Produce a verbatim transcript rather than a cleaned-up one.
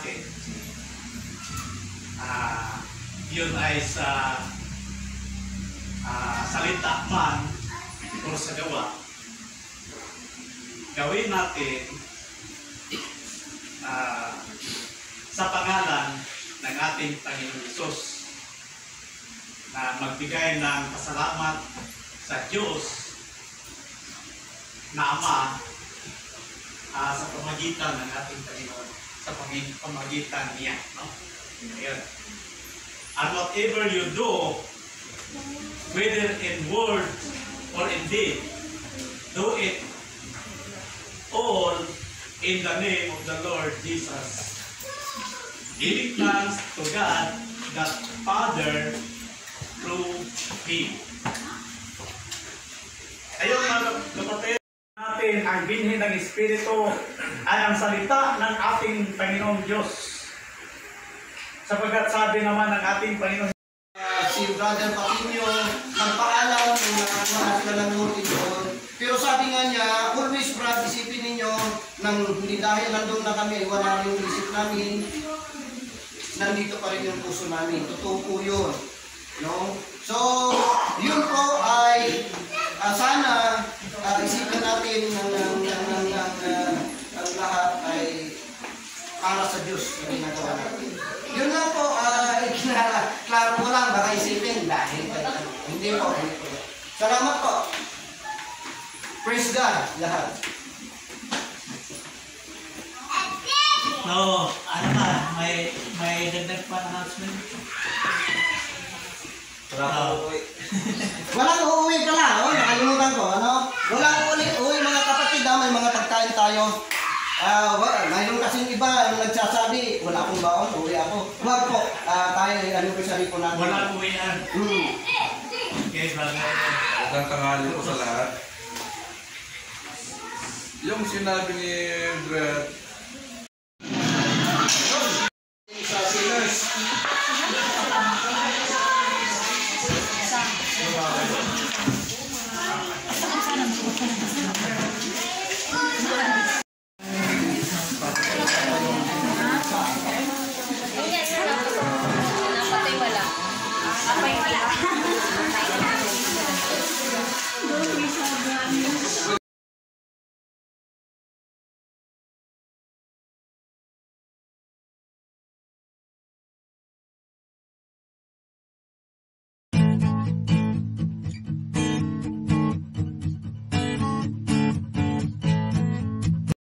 natin, uh, yun ay sa uh, salita man o sa gawa, gawin natin uh, sa pangalan ng ating Panginoon Hesus, na magbigay ng pasalamat sa Diyos na Ama uh, sa pamagitan ng ating Panginoon, sa pamagitan niya. No? Ayan. And whatever you do, whether in word or in deed, do it all in the name of the Lord Jesus, giving thanks to God, the Father, through Him. Ayun mga kapatid, natin ang binhi ng Espiritu ay ang salita ng ating Panginoong Diyos. Sapagkat sabi naman ng ating Panginoon, uh, si Brother Patinio nagpaalam kung nakakamahat ka lang doon. Pero sabi nga niya, always Brad, isipin ninyo, nang hindi dahil nandun na kami, wala rin yung isip namin, nandito pa rin yung puso namin. Totoo po yun. No? So, yun po ay uh, sana uh, isipin natin ng, ng, ng, ng, ng, uh, ang lahat ay para sa Diyos na ginagawa natin. Yun lang po, ay uh, klaro ko lang, baka isipin dahil hindi po, hindi po. Salamat po. Praise God, lahat. No, ano pa, may may dagdag pa announcement. Wala uuwi. Walang uuwi pala, oh, nakalimutan ko, ano? Walang uuwi, uuwi mga kapatid, ah, may mga pagkain tayo. Ah, uh, mayroon kasing iba ang nagsasabi, wala akong baon, uuwi ako. Huwag po, uh, tayo, ano ko sa ripo natin. walang uwian. Hmm. Okay, brother. Magandang tanghali po sa lahat. Yung sinabi ni Brad,